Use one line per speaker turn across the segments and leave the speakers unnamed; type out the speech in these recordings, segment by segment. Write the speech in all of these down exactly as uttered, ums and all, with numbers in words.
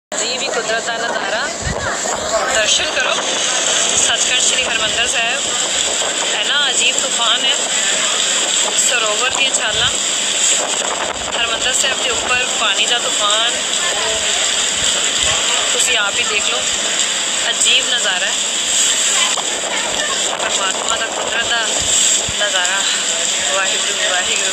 जी भी कुदरत का नज़ारा दर्शन करो। सचखंड श्री हरमंदर साहब है ना, अजीब तूफान है। सरोवर दी छाला हरमंदर साहब के उपर पानी का तूफान, तुसी आप ही देख लो, अजीब नज़ारा है। परमात्मा का कुदरत का नज़ारा, वाहिगुरू वाहिगुरू।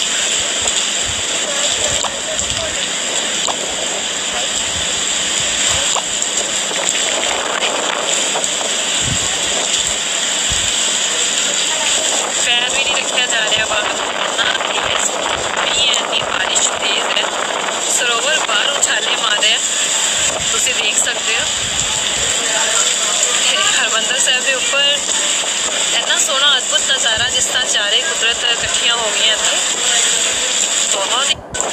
पैर भी नहीं रखा जा रहा बाहर, इन्नी बारिश तेज़ है। सरोवर बाहर उछाले मारे हैं, तुसी देख सकते हो। हरमंदर साहब के उपर इन्ना सोहना अद्भुत नज़ारा, जिस तरह चारे कुदरत इकट्ठियां हो गई इतने, बहुत ही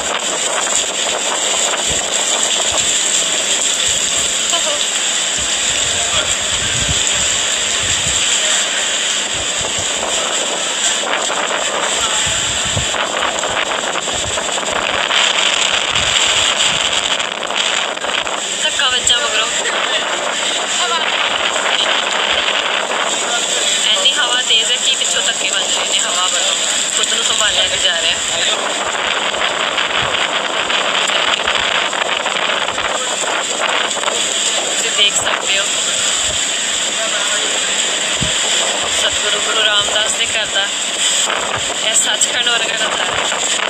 धक्का बच्चा मगरों इन्नी हवा तेज़ है कि पिछों धक्के बज रहे हैं। हवा बड़ो खुद को संभालिया नहीं जा रहा। तुम देख सकते हो सतगुरु गुरु रामदास ने करता यह सचखंड वर्गा नज़ारा।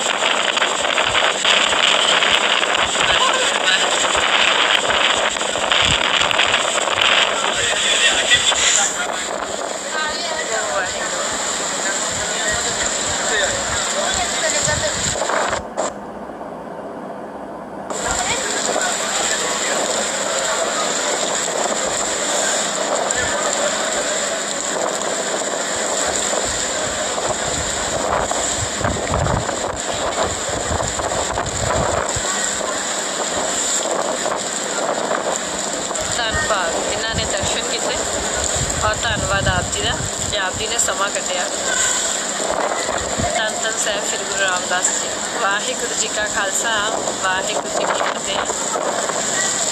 धन्यवाद इन्होंने दर्शन किए और धन्यवाद आप जी का कि आप जी ने समा कटिया। धन धन साहब श्री गुरु रामदास जी। वाहिगुरू जी का खालसा, वाहिगुरू जी की फतेह।